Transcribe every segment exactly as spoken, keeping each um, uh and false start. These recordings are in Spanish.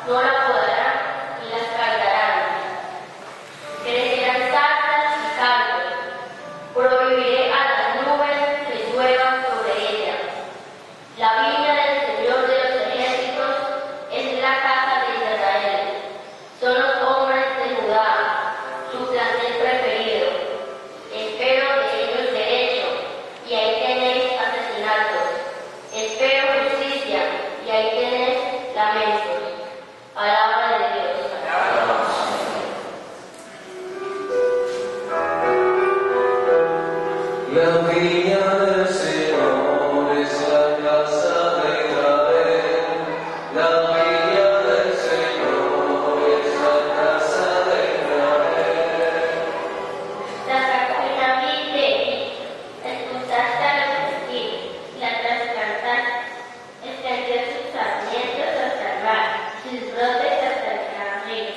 no la podarán ni la escargarán. Crecerán zarzas y cardos, prohibiré a las nubes que lluevan sobre ella. La viña del Señor de los ejércitos es la casa de Israel. Son los hombres de Judá, su plantel preferido. Espero de ellos derecho, y ahí tenéis asesinatos. Espero justicia, y ahí tenéis lamentos. Palabra de Dios. La viña del Señor es la casa de Israel. La viña del Señor es la casa de Israel. La sacudida viste, escuchaste a los vestidos, la trasplantaste, extendió sus sarmientos hasta el mar, sus brotes hasta el gran río.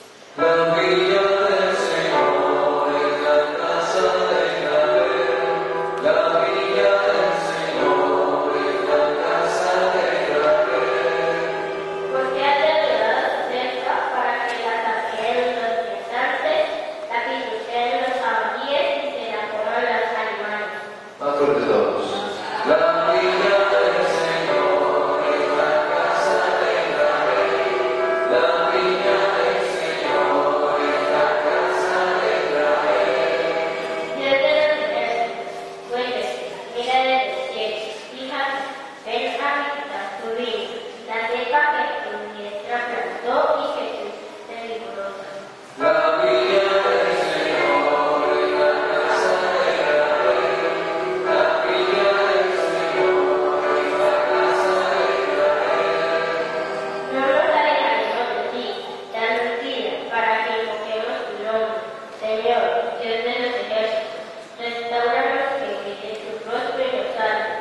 La viña del Señor es la casa de Israel. La viña del Señor es la casa de Israel. Porque has derribado cerca para que la saquen los pensantes, la pisoteen los jabalíes y se la coman los animales. Más fuerte todos. La viña del Señor es la casa de Israel. La viña del Señor es la casa de Israel. Dios de los ejércitos, vuélvete, mira desde el cielo, fíjate, ven a visitar tu viña, la cepa que tu diestra plantó y que pusiste vigorosa. La viña del Señor es la casa de Israel. La viña del Señor es la casa de Israel. No nos alejaremos de ti, danos vida, para que invoquemos tu nombre. Señor, Dios de los ejércitos, restauranos que brille tu rostro y nos salve.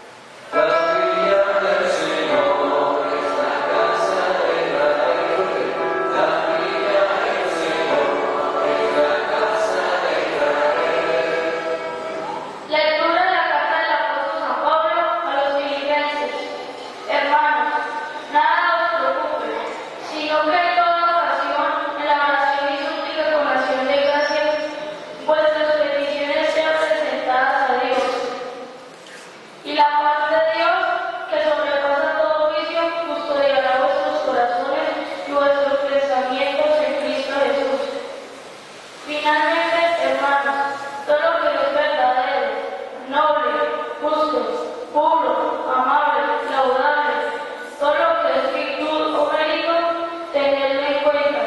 La viña del Señor es la casa de Israel. La viña del Señor es la casa de Israel. Lectura de la carta del apóstol San Pablo a los filipenses. Hermanos, nada os preocupe, sino que en toda ocasión, en la oración y súplica con acción de gracias, vuestras peticiones sean presentadas a Dios. Y la paz de Dios, que sobrepasa todo juicio, custodiará vuestros corazones y vuestros pensamientos en Cristo Jesús. Finalmente, hermanos, todo lo que es verdadero, noble, justo, puro, amable, laudable, todo lo que es virtud o mérito, tenedlo en cuenta.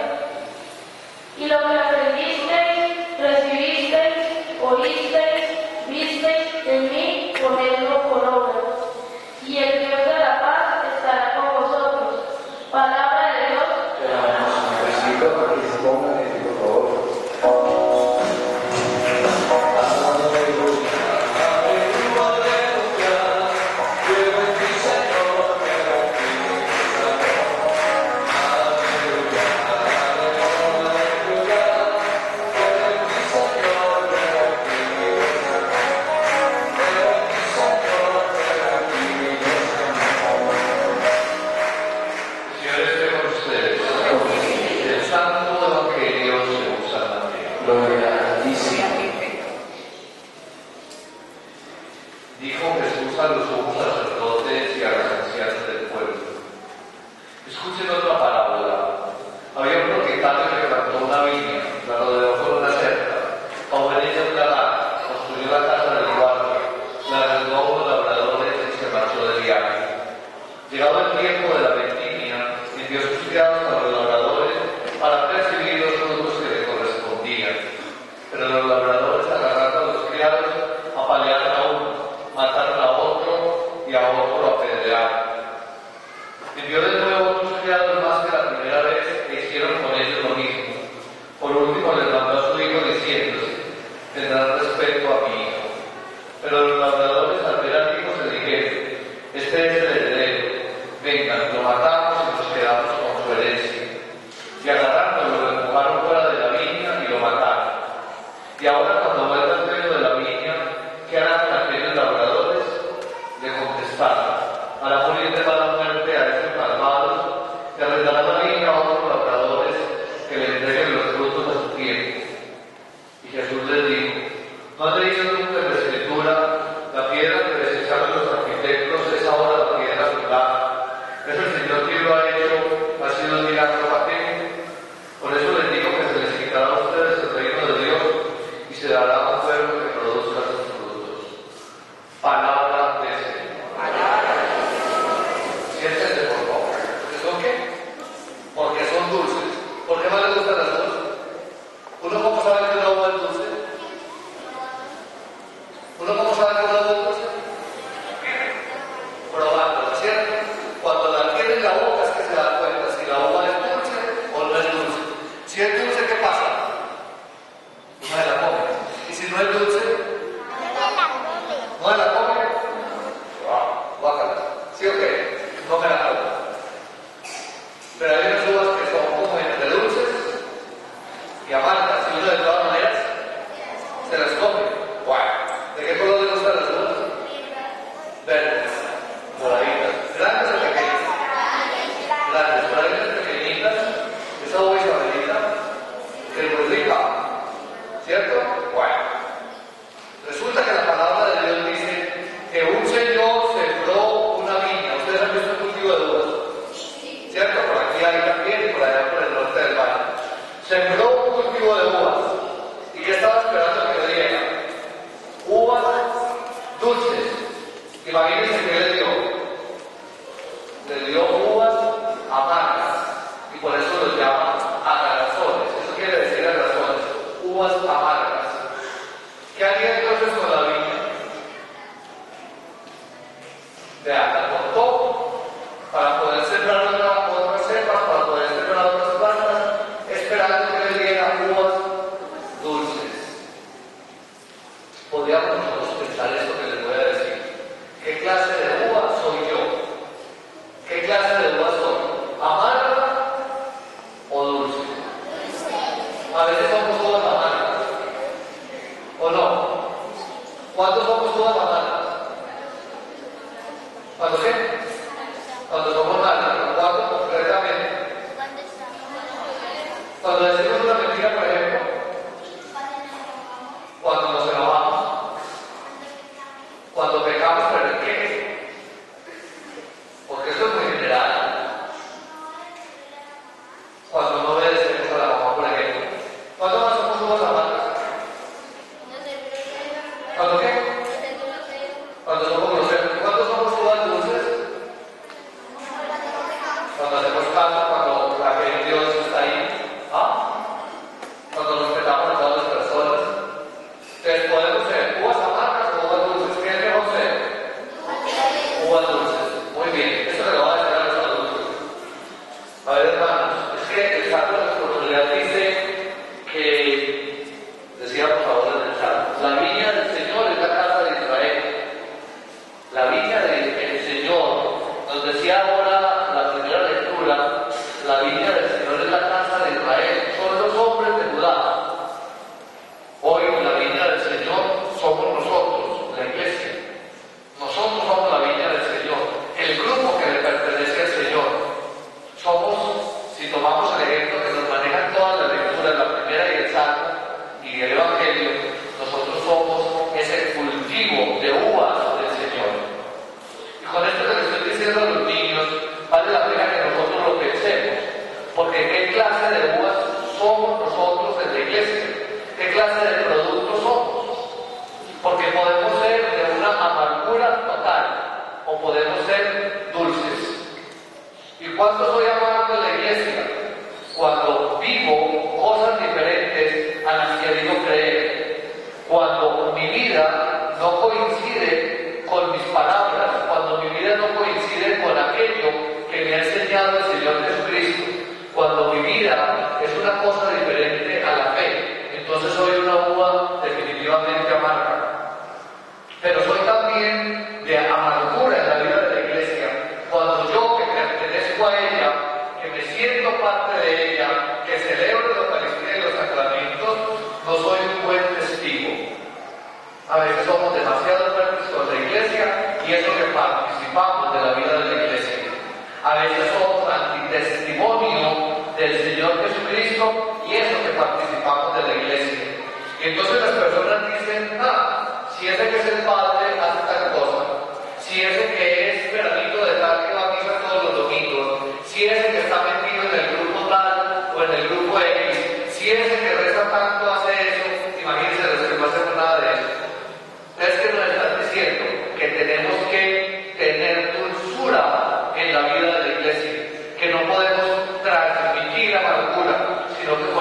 Y lo que aprendisteis, recibisteis, oísteis, visteis de mí, ponedlo por obra. Y el Dios de la paz estará con vosotros. Palabra de Dios. Necesito para que se pongan en pie, por favor. Aleluya, aleluya, aleluya. Creo en ti, Señor, creo en ti, Señor. Aleluya, aleluya, aleluya. Creo en ti, Señor, creo en ti, Señor. Creo en ti, Señor, creo en ti, Señor. Señor esté con ustedes. El Santo Evangelio según San Mateo. Gloria a ti, Señor. Dijo Jesús a los sumos sacerdotes y a los ancianos del pueblo: escuchen otra parábola. Había un propietario que plantó una viña, la rodeó con una cerca, pagó en ella un lagar, construyó la casa del guardia, la arrendó a unos labradores y se marchó de viaje. Llegado el tiempo de la vendimia, envió a sus criados a los labradores para percibir los frutos que le correspondían. Pero los labradores, agarrando a los criados, apalearon a uno, mataron a otro y a otro lo apedrearon. Envió de nuevo otros criados más que la primera vez e hicieron con ellos lo mismo. Por último les mandó a su hijo diciéndose: tendrán respeto a mi hijo. Pero los labradores al ver al hijo se dijeron: este es el heredero, vengan, lo matamos y nos quedamos con su herencia. Y agarrándolo lo empujaron fuera de la viña y lo mataron. Y ahora cuando vuelva el dueño de la viña, ¿qué harán con aquellos labradores? Le contestaron: para morir de mala muerte a estos malvados, te arrendarán la viña Pero hay unas uvas que son como entre dulces y amargas, y uno de todas maneras se las come. Bueno, ¿de qué color le gustan las uvas? Verdes, moraditas, grandes o pequeñas. Grandes, por ahí unas pequeñitas, esa uva isabelita, que es muy rica, ¿cierto? Bueno, resulta que la palabra de Dios dice que un señor sembró una viña. Ustedes han visto el cultivo de uvas, ¿cierto? Por aquí hay también y por allá por el norte del valle. Sembró un cultivo de uvas. ¿Y qué estaba esperando que le diera? Uvas dulces. Imagínense que le dio. Le dio uvas amargas. Y por eso lo llama agarazones. Eso quiere decir agarazones. Uvas amargas. ¿Qué haría entonces con la viña? Vean, la cortó para poder sembrar otra, otras cepas, para poder sembrar otras plantas, esperando que le diera uvas dulces. Podríamos nosotros pensar esto que les voy a decir. ¿Qué clase de uva soy yo? ¿Qué clase de uva soy? ¿Amarga o dulce? A veces somos uvas amargas. ¿O no? ¿Cuántos somos uvas amargas? ¿Cuándo qué? Cuando somos malos. ¿Cuándo concretamente? Cuando decimos una mentira, por ejemplo. Cuando nos enojamos. Cuando pecamos, ¿pero qué? Porque esto es muy general. Cuando no obedecemos a la mamá, por ejemplo. ¿Cuándo más somos uvas amargas? ¿Cuándo qué? Cuando somos groseros. ¿Cuándo somos uvas dulces? Cuando hacemos caso, cuando la fe en Dios está ahí. ¿Ah? Cuando respetamos a todas las personas. Entonces podemos ser uvas amargas o uvas dulces. ¿Qué es mejor ser? Uvas dulces. Muy bien. Eso le va a decir a los adultos. A ver, hermanos, es que el Salmo de la Espiritualidad dice que, decía por favor en el Salmo, la viña del Señor es la casa de Israel. La viña del Señor, nos decía ahora la primera lectura, la viña del Señor es la casa de Israel, son los hombres de Judá. Hoy la viña del Señor somos nosotros, la iglesia. Nosotros somos la viña del Señor, el grupo que le pertenece al Señor. Somos, si tomamos el ejemplo que nos manejan todas las lecturas, la primera y el Salmo y el Evangelio, nosotros somos ese cultivo de uvas del Señor. Y con esto que les estoy diciendo a los niños, vale la pena que nosotros lo pensemos, porque ¿qué clase de uvas somos nosotros en la iglesia? ¿Qué clase de productos somos? Porque podemos ser de una amargura total o podemos ser dulces. ¿Y cuánto estoy amando en la iglesia? Cuando vivo cosas diferentes a las que digo creer. Cuando mi vida no coincide con mis palabras, cuando mi vida no coincide con aquello que me ha enseñado el Señor Jesucristo, cuando mi vida es una cosa diferente a la fe, entonces soy una uva definitivamente amarga. Pero soy también de amargura en la vida de la iglesia, cuando yo que pertenezco a ella, que me siento parte de ella, que celebro la Eucaristía y los sacramentos, no soy un buen testigo. A veces somos demasiado fuertes con la iglesia y eso que participamos de la vida de la iglesia. A veces somos antitestimonio del Señor Jesucristo y eso que participamos de la iglesia. Y entonces las personas dicen, ah, si ese que es el Padre hace tal cosa, si ese que es veranito de tal que va a misa todos los domingos, si ese que está metido en el grupo tal o en el grupo X, si ese que reza tanto hace eso, imagínense los que no hacemos nada de eso. Es que nos están diciendo que tenemos que tener dulzura en la vida de la iglesia, que no podemos transmitir amargura, sino que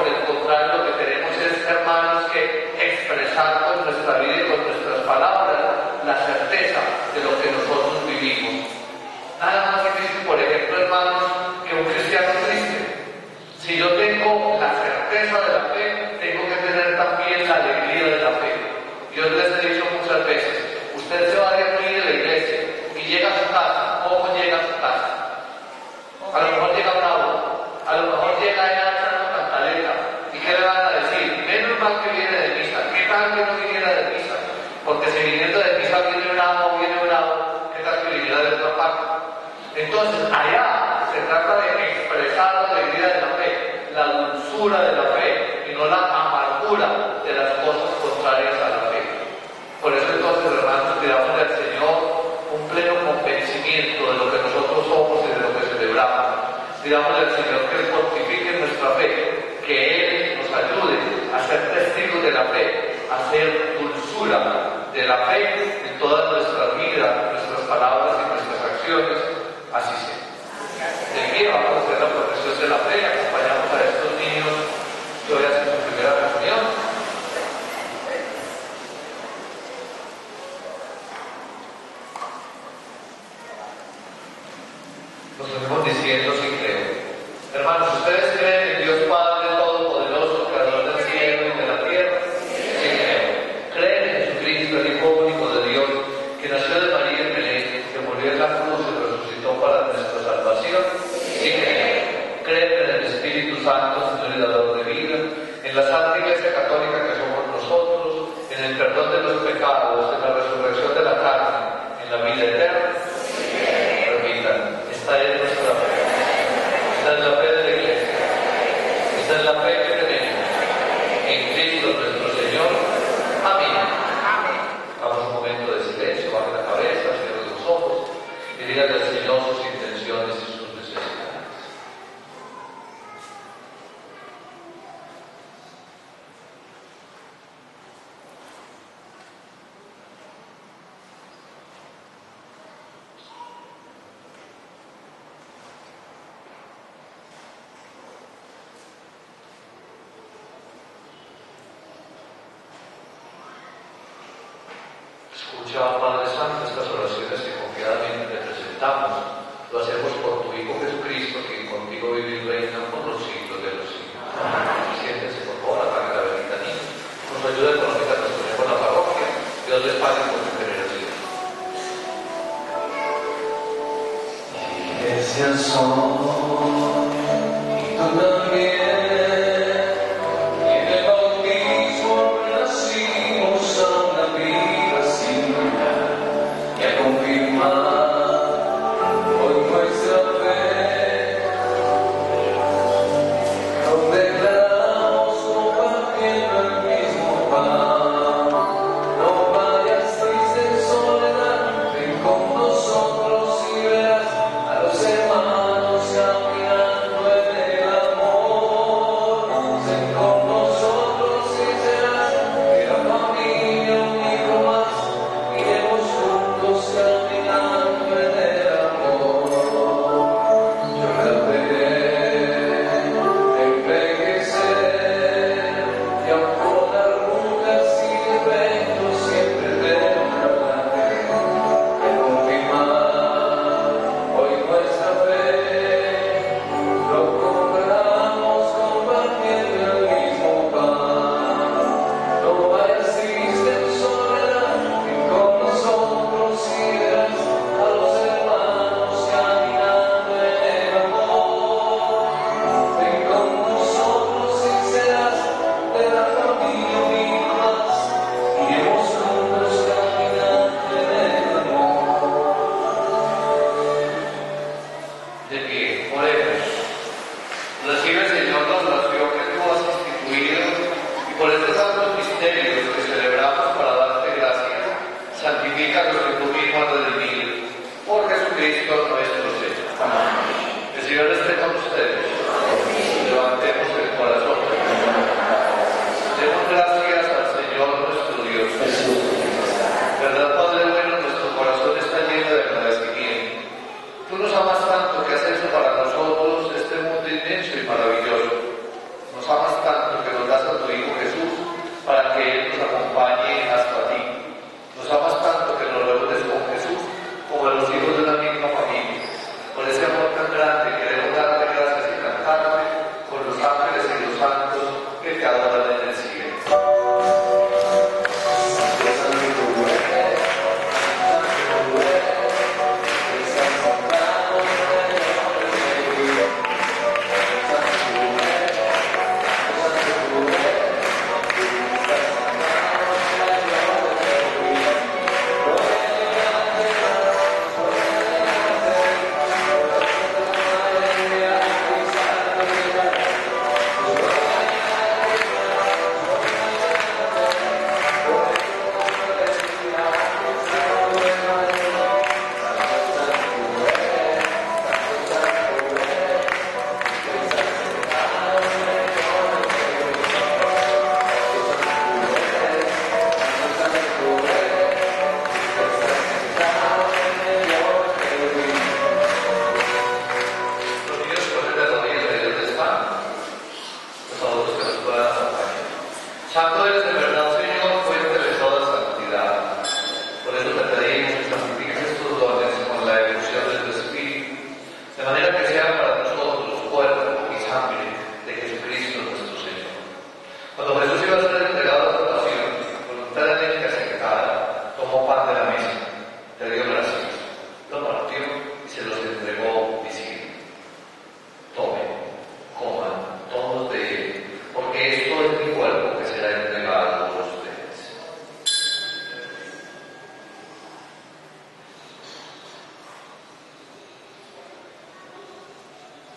llega ya echando cantaleta. ¿Y qué le van a decir? Menos mal que viene de misa. ¿Qué tal que no viniera de misa? Porque si viniendo de misa viene bravo, viene bravo, ¿qué tal que viniera de otra parte? Entonces, allá se trata de expresar la alegría de la fe, la dulzura de la fe, y no la amargura de las cosas contrarias a la fe. Por eso entonces, hermanos, pidamos al Señor un pleno convencimiento de lo que nosotros somos y de lo que celebramos. Pidamos al Señor que Él fortifique nuestra fe, que Él nos ayude a ser testigos de la fe, a ser dulzura de la fe en todas nuestras vidas, nuestras palabras y nuestras acciones. Así sea. De pie vamos a hacer la profesión de la fe, acompañamos a estos niños que hoy hacen su primera reunión. Nos venimos diciendo sí creo. Hermanos, ¿ustedes creen en Dios Padre Todopoderoso, Creador del cielo y de la tierra? Sí creo. ¿Creen en Jesucristo, el Hijo único de Dios, que nació de María en Belén, que murió en la cruz y resucitó para nuestra salvación? Sí creo. ¿Creen en el Espíritu Santo, Señor y Dador de vida, en la Santa Iglesia Católica que somos nosotros, en el perdón de los pecados, en la resurrección de la carne, en la vida eterna? Permitan, esta es nuestra fe. Esta es la fe de la Iglesia. Esta es la fe que tenemos en Cristo nuestro Señor. Amén. Hagamos un momento de silencio, bajen la cabeza, cierren los ojos y díganle al Señor sus intenciones y sus necesidades. Escucha, Padre Santo, estas oraciones que confiadamente te presentamos. Lo hacemos por tu Hijo Jesucristo, que contigo vive y reina por los siglos de los siglos. Siéntense, por favor, apague la velita, niños. Nos ayuda económica, nos ponemos la parroquia. Dios les pague por su generación. Iglesia soy, y tú también. Para que Él nos acompañe hasta ti. Nos amas tanto que nos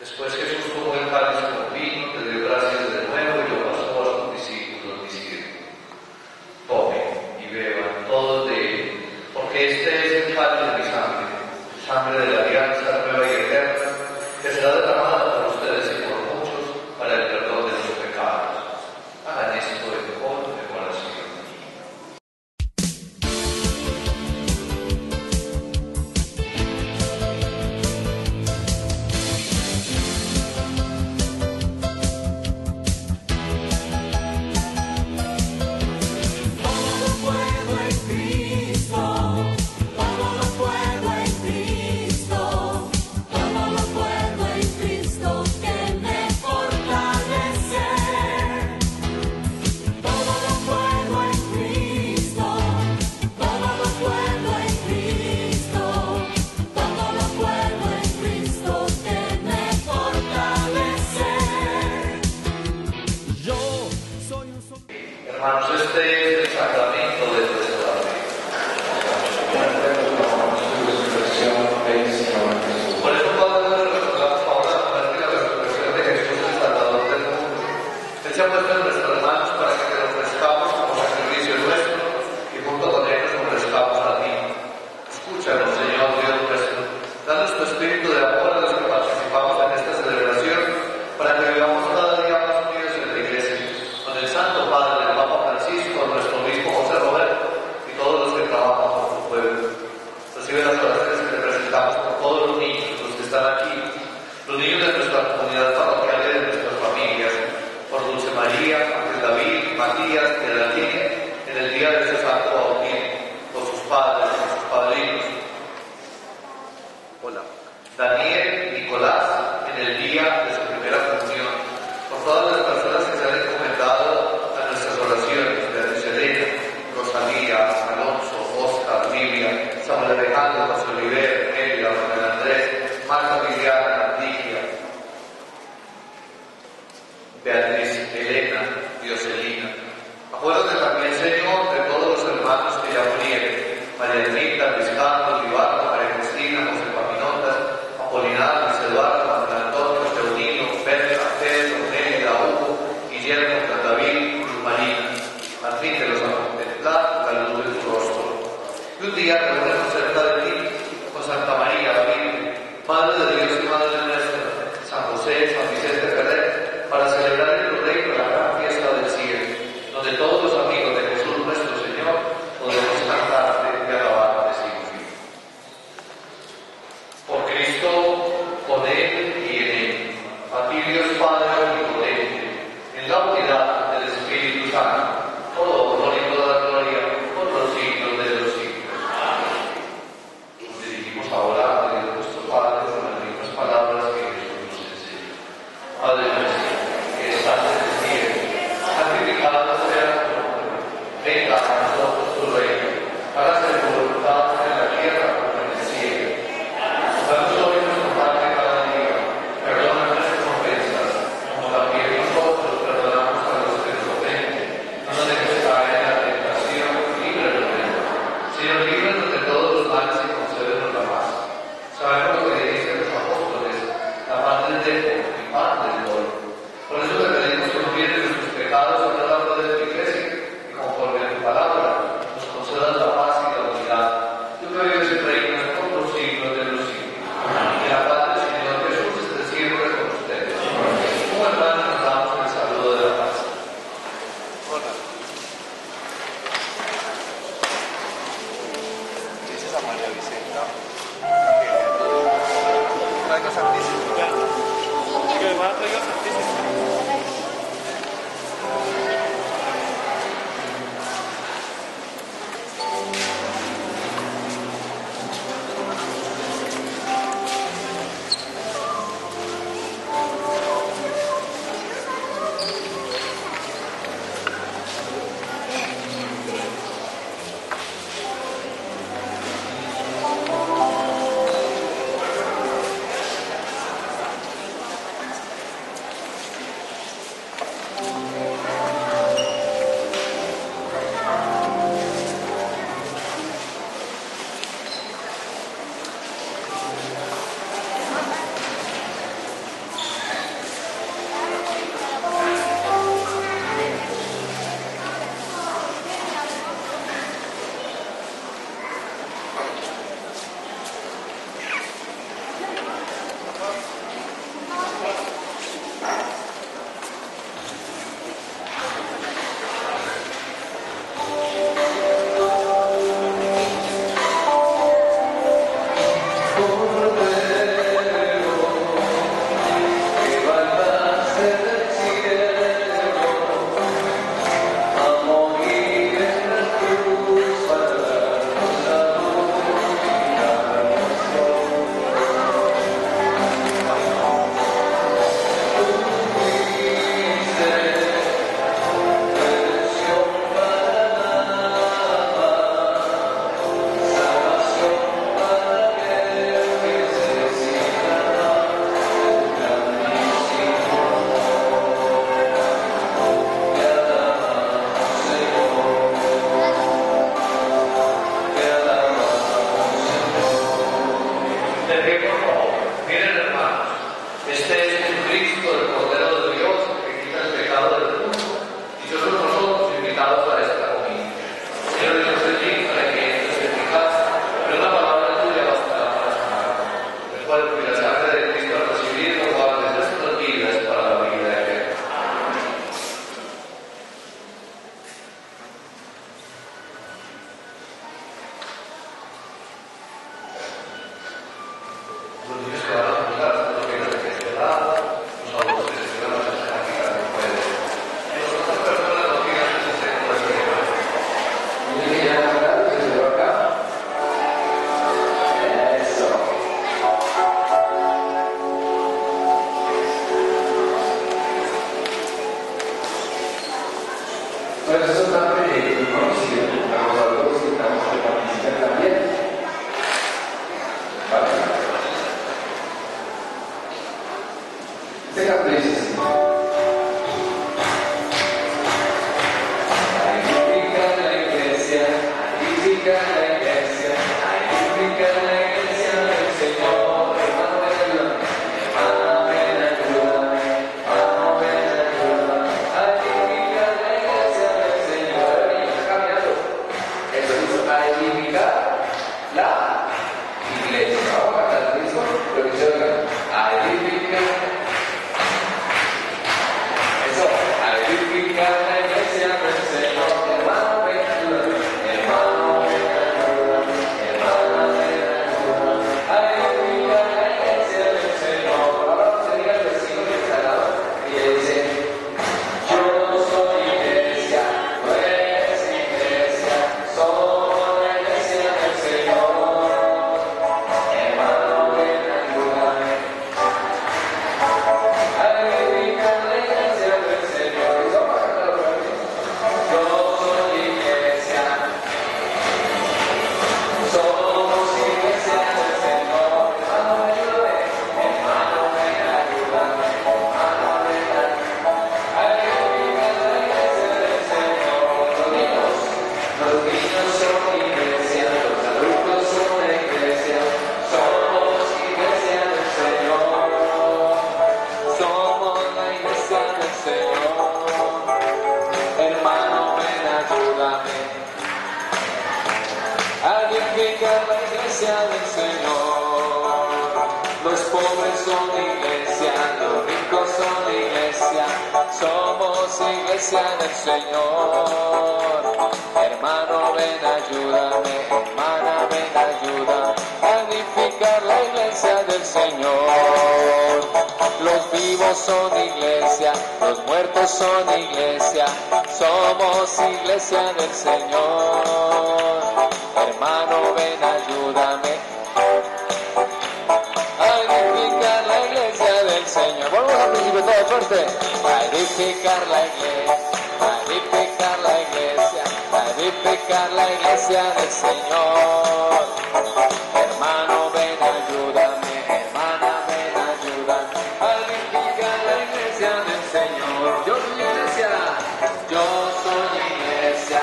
Después Jesús tomó el cáliz con vino, le dio gracias de nuevo y lo pasó a sus discípulos, diciendo: tomen y beban todos de él, porque este es el cáliz de mi sangre, sangre de la alianza nueva y eterna, que será derramada por ustedes y por muchos para el perdón de los pecados. Hagan esto en conmemoración. Hermanos, este es el sacramento del restauramiento. Por eso, Padre, nos recordamos ahora la muerte y la resurrección de Jesús, el Salvador del mundo. Él se ha puesto en nuestras manos para que te lo ofrezcamos como sacrificio nuestro y junto con él nos ofrezcamos a ti. Escúchanos, Señor Dios nuestro. Danos tu espíritu de amor a los que participamos en esta celebración, para que vivamos cada día más unidos en la Iglesia, con el Santo Padre, el Papa Francisco, nuestro obispo José Roberto y todos los que trabajan por tu pueblo. Recibe las oraciones que te presentamos por todos los niños, los que están aquí, los niños de nuestra comunidad parroquial y de nuestras familias, por Dulce María, Ángel David, Matías y de la niña, en el día de su santo bautismo, por sus padres y sus padrinos. Hola. Daniel, Nicolás, en el día de su primera comunión, por todas las personas que se han encomendado a nuestras oraciones, Beatriz Elena, Rosalía, Alonso, Oscar, Livia, Samuel Alejandro, José Oliver, Elia, Manuel Andrés, Marta Viviana, Ligia, Beatriz Elena, Dioselina. Acuérdate también, Señor, de todos los hermanos que ya murieron: María Ermita, Luis Carlos, Vivardo, María Cristina, José Paminotas, Apolinar, Luis Eduardo, Manuel Antonio, Teodino, Berta, Pedro, Nelida, Hugo, Guillermo, David, Luz Marina. Admítelos a contemplar la luz de tu rostro. Y un día reúnenos cerca de ti, con Santa María, la Virgen, Madre de Dios y Madre nuestra, San José, San Vicente Ferrer, para celebrar en tu reino la gran fiesta del cielo, donde todos los amigos de Jesús nuestro Señor podemos cantarte y alabarte sin fin. Por Cristo, con Él y en Él, a ti Dios Padre omnipotente, en la unidad del Espíritu Santo, todo honor y toda gloria por los siglos de los siglos. Nos dirigimos ahora a Dios nuestro Padre con las mismas palabras que Jesús nos enseñó. Padre nuestro, que estás en el cielo, santificado sea tu nombre. Venga a nosotros tu reino, hágase tu voluntad en la tierra como en el cielo. Danos hoy nuestro pan de cada día, perdona nuestras ofensas, como también nosotros perdonamos a los que nos ofenden. No nos dejes caer en la tentación, líbranos del mal. Señor, líbranos de todos los males y concédenos la paz. Sabemos lo que dijiste a los apóstoles: la paz del dejo y paz del dolor. Por eso te pedimos que nos pierdes nuestros pecados a lo largo de tu iglesia, y conforme a tu palabra nos concedas la paz y la unidad. Tú que vives y reinas por los siglos de los siglos. Que la paz del Señor Jesús esté siempre con ustedes. Como hermanos nos damos el saludo de la paz. Hola. Dices a María Vicenta que traiga santísimo. Que me va a traer santísimo. Cristo, el Cordero de Dios, que quita el pecado del mundo. Y nosotros no somos invitados a esta comida. Señor, yo soy digno de que entres en mi casa, pero una palabra tuya bastará para sanar. Recuerda que la sangre de Cristo al recibirlo guarde nuestras vidas para la vida eterna. Los niños que van a jugar, los que no se queden lado, los adultos que se van a hacer aquí también pueden. Y las otras personas no tienen que se estén por el primero. Y que ya no hablar, que se va acá. Eso. Bueno, eso está muy conocido. A los adultos que estamos que participen también. ¿Vale? Este canto dice así. Edifica la iglesia, edifica la iglesia, edifica la iglesia del Señor. Hermano, ven, ayúdame. Hermano, ven, ayúdame. Hermano, ven, ayúdame. Edifica la iglesia del Señor. Y está caminando. Eso dice, a edificar la iglesia. Vamos a cantar el mismo, pero que se oiga. A edificar. Eso, a edificar la iglesia del Señor. Hermano, ven, ayúdame. Hermano, ven, ayúdame. Hermano, ven, ayúdame. A edificar la iglesia del Señor. Ahora vamos a diga al vecino que está al lado y le dice: yo soy iglesia, tú eres iglesia, somos la iglesia del Señor. Hermano, ven, ayúdame. A edificar la iglesia del Señor. Y vamos a cantar otra vez. Yo soy iglesia, somos iglesia del Señor. Hermano, ayúdame. Hermano, ven, ayúdame. Hermano, ven, ayúdame. A edificar la iglesia del Señor. Los niños, los niños son iglesia, los adultos son la iglesia. Somos iglesia del Señor. Somos la iglesia del Señor. Hermano, ven, ayúdame. A edificar la iglesia del Señor. Los pobres son iglesia, los ricos son iglesia. Somos iglesia del Señor. Hermano, ven, ayúdame. Hermana, ven, ayúdame. A edificar la iglesia del Señor. Los vivos son iglesia, los muertos son iglesia. Somos iglesia del Señor. Hermano, ven, ayúdame. A edificar la iglesia del Señor. Volvemos al principio, todo fuerte. A edificar la iglesia, a edificar la iglesia, a edificar la iglesia del Señor. Hermano, ven, ayúdame. Hermana, ven, ayúdame. A edificar la iglesia del Señor. Yo soy iglesia, yo soy iglesia.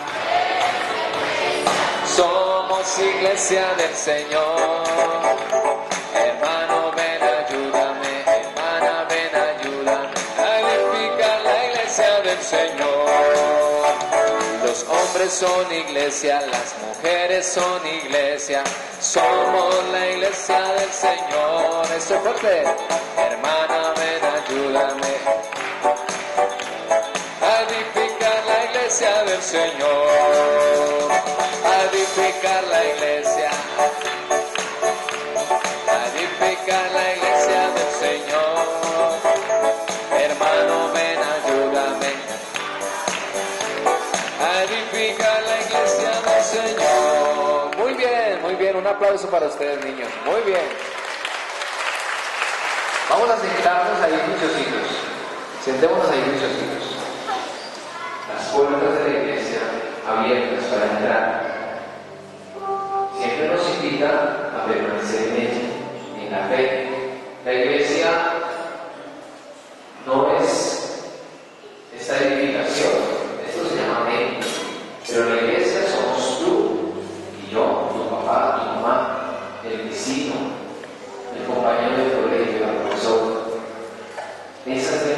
Somos iglesia del Señor. Hermano, ven, ayúdame. Hermana, ven, ayúdame. A edificar la iglesia del Señor. Los hombres son iglesia, las mujeres son iglesia. Somos la iglesia del Señor. Esto es fuerte. Hermana, ven, ayúdame. A edificar la iglesia del Señor. A edificar la iglesia. A edificar la iglesia del Señor. Hermano, ven, ayúdame. A edificar la iglesia del Señor. Muy bien, muy bien. Un aplauso para ustedes, niños. Muy bien. Vamos a sentarnos ahí, muchositos. Sentémonos ahí, muchositos. Las puertas de la iglesia abiertas para entrar. Siempre nos invita a permanecer en ella, en la fe. La iglesia no es esta edificación, esto se llama mente. Pero la iglesia somos tú y yo, tu papá, tu mamá, el vecino, el compañero de colegio, la profesora. Esas de